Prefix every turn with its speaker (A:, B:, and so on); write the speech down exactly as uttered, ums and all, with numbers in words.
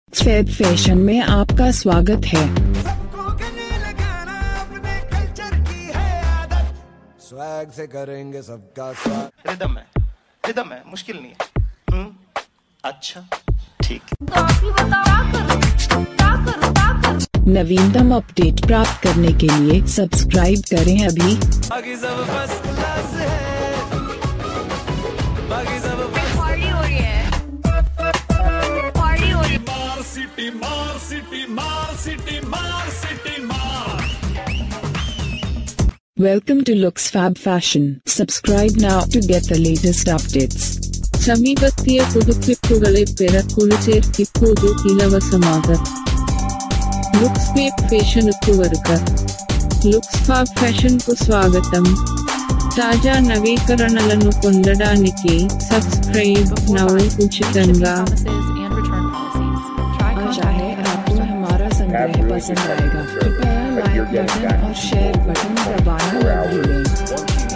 A: Fab fashion में आपका स्वागत है।
B: स्वैग से करेंगे सबका स्वागत।
C: रिदम है, रिदम है, मुश्किल नहीं है। हम्म, अच्छा, ठीक।
A: नवीनतम अपडेट प्राप्त करने के लिए सब्सक्राइब करें अभी।
B: बाकी सब फर्स्ट क्लास है, बाकी सब
D: पार्टी हो रही है, पार्टी हो रही है।
B: मार सिटी मार सिटी मार सिटी मार सिटी मार।
A: Welcome to Lux Fab Fashion. Subscribe now to get the latest updates.
E: ಸಮೀಪಸ್ಥಿಯ ಪುದುಕಿಪ್ಪುಗಳೇ ಪೆರಕುಳಿಚೇರ್ಕಿಪ್ಪುವುದು ಇಲವಸಮಾಗ లుక్స్ ఫాబ్ ఫ్యాషన్ కు వరుక లుక్స్ ఫాబ్ ఫ్యాషన్ కు స్వాగతం. తాజా నవీకరణలను పొందడానికి సబ్స్క్రైబ్ నౌ ఉచితంగా.
A: आशा है आपको हमारा संग्रह पसंद आएगा। कृपया लाइक बटन और शेयर बटन दबाना न भूलें।